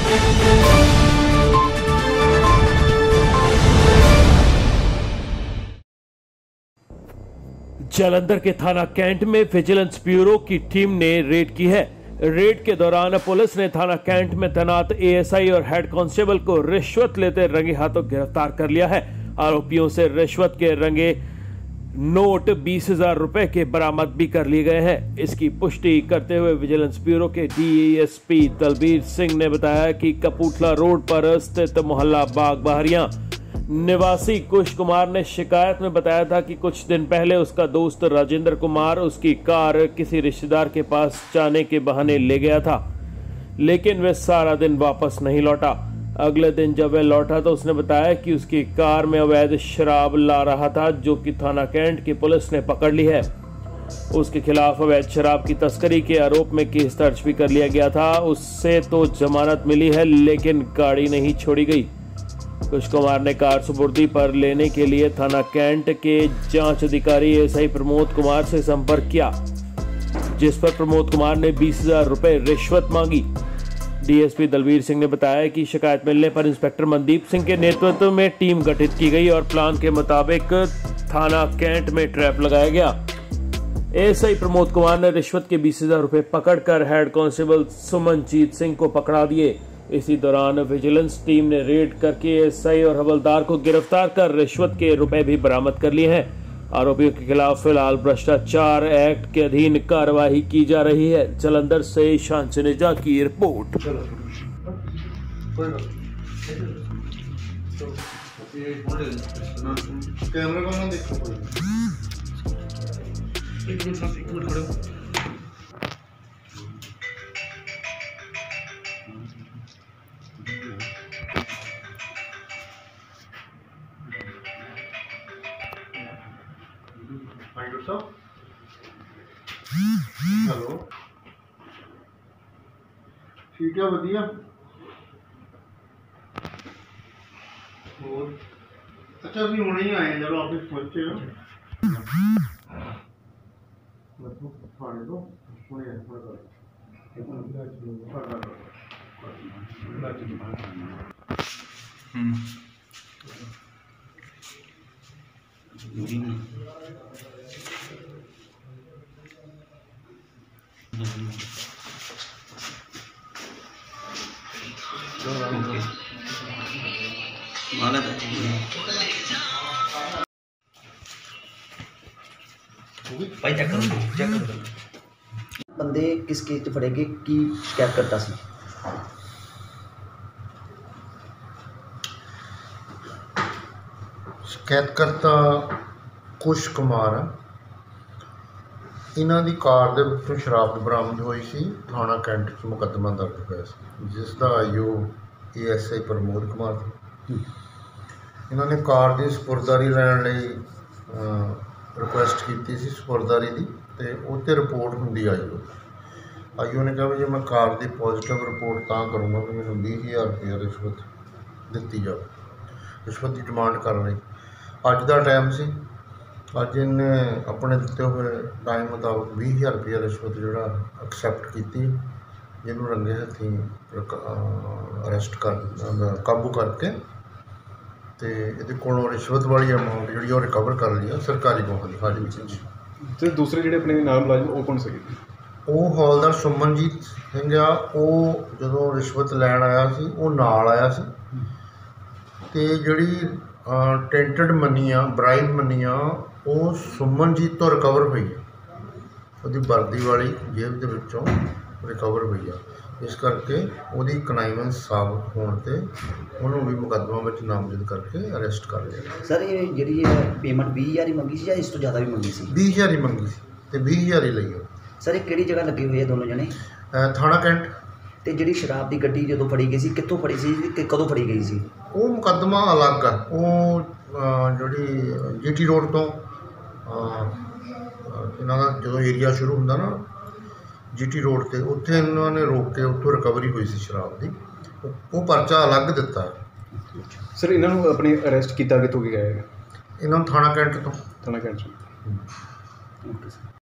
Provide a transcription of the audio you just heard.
जालंधर के थाना कैंट में विजिलेंस ब्यूरो की टीम ने रेड की है। रेड के दौरान पुलिस ने थाना कैंट में तैनात एएसआई और हेड कांस्टेबल को रिश्वत लेते रंगे हाथों गिरफ्तार कर लिया है। आरोपियों से रिश्वत के रंगे नोट 20,000 रुपए के बरामद भी कर लिए गए हैं। इसकी पुष्टि करते हुए विजिलेंस ब्यूरो के डीएसपी दलबीर सिंह ने बताया कि कपूरथला रोड पर स्थित मोहल्ला बाग बहरिया निवासी कुश कुमार ने शिकायत में बताया था कि कुछ दिन पहले उसका दोस्त राजेंद्र कुमार उसकी कार किसी रिश्तेदार के पास जाने के बहाने ले गया था, लेकिन वह सारा दिन वापस नहीं लौटा। अगले दिन जब वह लौटा तो उसने बताया कि उसकी कार में अवैध शराब ला रहा था, जो कि थाना कैंट की पुलिस ने पकड़ ली है। उसके खिलाफ अवैध शराब की तस्करी के आरोप में केस दर्ज भी कर लिया गया था। उससे तो जमानत मिली है, लेकिन गाड़ी नहीं छोड़ी गई। कुश कुमार ने कार सुपुर्दी पर लेने के लिए थाना कैंट के जांच अधिकारी एएसआई प्रमोद कुमार से संपर्क किया, जिस पर प्रमोद कुमार ने 20,000 रुपए रिश्वत मांगी। डीएसपी दलबीर सिंह ने बताया कि शिकायत मिलने पर इंस्पेक्टर मनदीप सिंह के नेतृत्व में टीम गठित की गई और प्लान के मुताबिक थाना कैंट में ट्रैप लगाया गया। एएसआई प्रमोद कुमार ने रिश्वत के 20,000 रुपए पकड़कर हेड कांस्टेबल सुमनजीत सिंह को पकड़ा दिए। इसी दौरान विजिलेंस टीम ने रेड करके एएसआई और हवलदार को गिरफ्तार कर रिश्वत के रुपए भी बरामद कर लिए हैं। आरोपियों के खिलाफ फिलहाल भ्रष्टाचार एक्ट के अधीन कार्रवाई की जा रही है। जालंधर से शान चनेजा की रिपोर्ट। हेलो, ठीक है, वधिया। और अच्छा, अभी हुणे ही आए हैं, जब ऑफिस पहुंचे हो थाने तो हुणे भाई चेक करो बंदे किस केस च फड़े गए की शिकायत करता सी? शिकायतकर्ता कुश कुमार है। इन्हां दी कार दे विचों शराब बरामद हुई सी। थाना कैंट च मुकदमा दर्ज होया सी, जिसदा आईओ एएसआई प्रमोद कुमार सी। इन्होंने कार की सपुरदारी लैण लई रिक्वेस्ट की सी सपुरदारी की, तो उत्ते रिपोर्ट होंदी आईओ ने कहा भी जो मैं कार की पॉजिटिव रिपोर्ट तां करूँगा कि मैंने 20,000 रुपया रिश्वत दी जाए, रिश्वत की डिमांड कर रही। अज का टाइम से अज इन्हें अपने दिते हुए टाइम मुताबिक 20,000 रुपया रिश्वत जोड़ा एक्सैप्ट की, जिन्होंने रंगे हथी अरेस्ट कर काबू करके तो ये कोलों रिश्वत वाली अमाउंट जी रिकवर कर ली है सरकारी हाजिरी में। तो दूसरे जो अपने नाम मुलाजिम वो कौन से? वो हौलदार सुमनजीत सिंह आ, वो जो रिश्वत लैन आया सी वो नाल आया सी, ते जिहड़ी टेंटेड मनी आ ब्राइब मनी आ वो सुमनजीत तो रिकवर हुई है, वो वर्दी वाली जेब के विचों रिकवर हुई है। इस करके उसकी कनाइवेंस साबित होने से उन्होंने भी मुकदमा में नामजद करके अरेस्ट कर लिया। सर ये जी पेमेंट 20,000 ही मंगी सी या इस तो ज़्यादा भी मंगी सी? 20,000 ही मंगी सी ते 20,000 ही लई। सर ये किहड़ी जगह लगे हुए दोनों जने? थाना कैंट। तो जी शराब की गड्डी जो फड़ी गई सी कितों फड़ी सी ते कदों फड़ी गई सी? वो मुकदमा अलग है, वो जी जीटी रोड तो इन्हों का जो एरिया शुरू होंदा ना जीटी रोड से उत्थे इन्होंने रोक के उत्तों रिकवरी हुई सी शराब की, वो परचा अलग दिता है। सर इन्होंने अपने अरेस्ट किया कितों गया है? इन्होंने थाना कैंट तो। थाना कैंट।